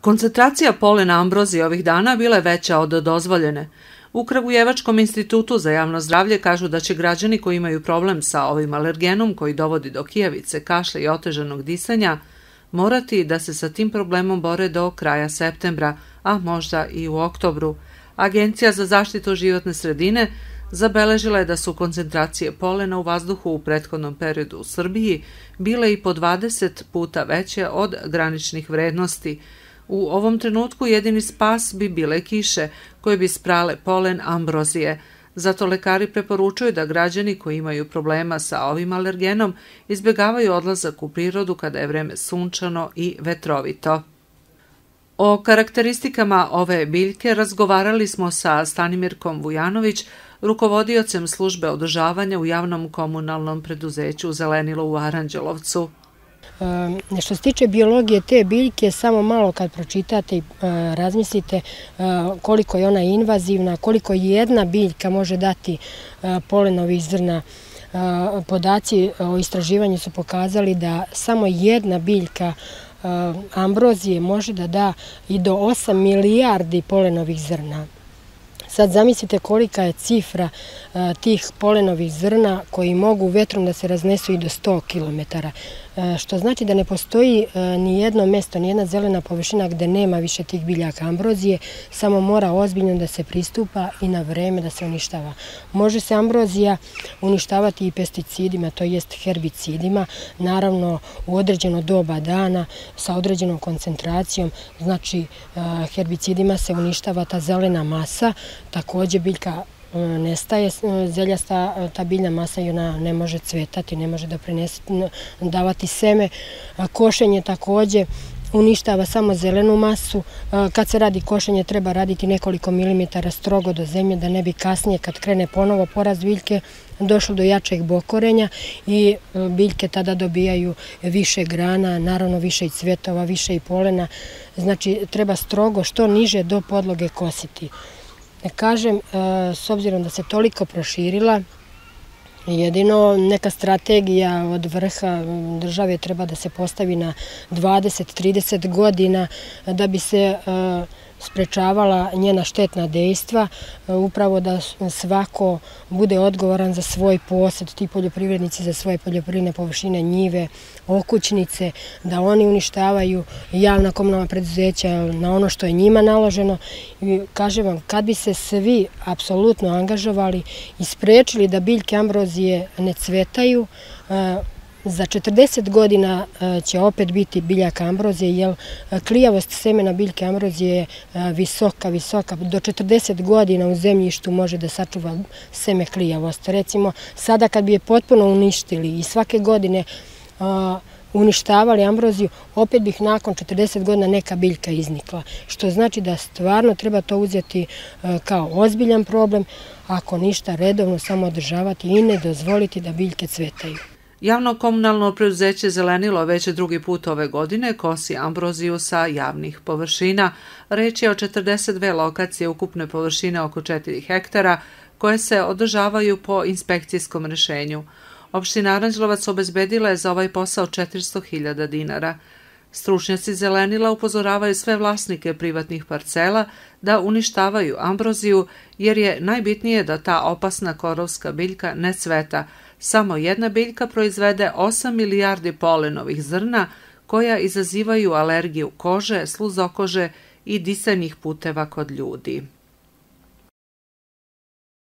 Koncentracija polena ambrozije ovih dana bila je veća od dozvoljene. U Kragujevačkom institutu za javno zdravlje kažu da će građani koji imaju problem sa ovim alergenom koji dovodi do kijavice, kašlja i otežanog disanja morati da se sa tim problemom bore do kraja septembra, a možda i u oktobru. Agencija za zaštitu životne sredine zabeležila je da su koncentracije polena u vazduhu u prethodnom periodu u Srbiji bile i po 20 puta veće od graničnih vrednosti. U ovom trenutku jedini spas bi bile kiše koje bi sprale polen ambrozije. Zato lekari preporučuju da građani koji imaju problema sa ovim alergenom izbjegavaju odlazak u prirodu kada je vreme sunčano i vetrovito. O karakteristikama ove biljke razgovarali smo sa Stanimirkom Vujanović, rukovodiocem službe održavanja u javnom komunalnom preduzeću Zelenilo u Aranđelovcu. Što se tiče biologije te biljke, samo malo kad pročitate i razmislite koliko je ona invazivna, koliko jedna biljka može dati polenovih zrna. Podaci o istraživanju su pokazali da samo jedna biljka ambrozije može da da i do 8 milijardi polenovih zrna. Sad zamislite kolika je cifra tih polenovih zrna koji mogu vetrom da se raznesu i do 100 km. Što znači da ne postoji ni jedno mesto, ni jedna zelena površina gde nema više tih biljaka ambrozije, samo mora ozbiljno da se pristupa i na vreme da se uništava. Može se ambrozija uništavati i pesticidima, to jest herbicidima, naravno u određeno doba dana sa određenom koncentracijom, znači herbicidima se uništava ta zelena masa, takođe biljka nestaje, zeljasta ta biljna masa i ona ne može cvetati, ne može da davati seme. Košenje takođe uništava samo zelenu masu. Kad se radi košenje treba raditi nekoliko milimetara strogo do zemlje da ne bi kasnije kad krene ponovo porast biljke došlo do jačeg bokorenja i biljke tada dobijaju više grana, naravno više i cvetova, više i polena. Znači treba strogo što niže do podloge kositi. Kažem, s obzirom da se toliko proširila, jedino neka strategija od vrha države treba da se postavi na 20-30 godina da bi se sprečavala njena štetna dejstva, upravo da svako bude odgovoran za svoj posed, ti poljoprivrednici za svoje poljoprivredne površine, njive, okućnice, da oni uništavaju javna komunalna preduzeća na ono što je njima naloženo. I kažem vam, kad bi se svi apsolutno angažovali i sprečili da biljke ambrozije ne cvetaju, za 40 godina će opet biti biljaka ambrozije, jer klijavost semena biljke ambrozije je visoka. Do 40 godina u zemljištu može da sačuva seme klijavost. Recimo, sada kad bi je potpuno uništili i svake godine uništavali ambroziju, opet bih nakon 40 godina neka biljka iznikla. Što znači da stvarno treba to uzeti kao ozbiljan problem, ako ništa redovno samo održavati i ne dozvoliti da biljke cvetaju. Javno komunalno preduzeće Zelenilo već drugi put ove godine kosi ambroziju sa javnih površina. Reč je o 42 lokacije ukupne površine oko 4 hektara koje se održavaju po inspekcijskom rešenju. Opština Aranđelovac obezbedila je za ovaj posao 400.000 dinara. Stručnjaci Zelenila upozoravaju sve vlasnike privatnih parcela da uništavaju ambroziju jer je najbitnije da ta opasna korovska biljka ne cveta. Samo jedna biljka proizvede 8 milijardi polenovih zrna koja izazivaju alergiju kože, sluzokože i disajnih puteva kod ljudi.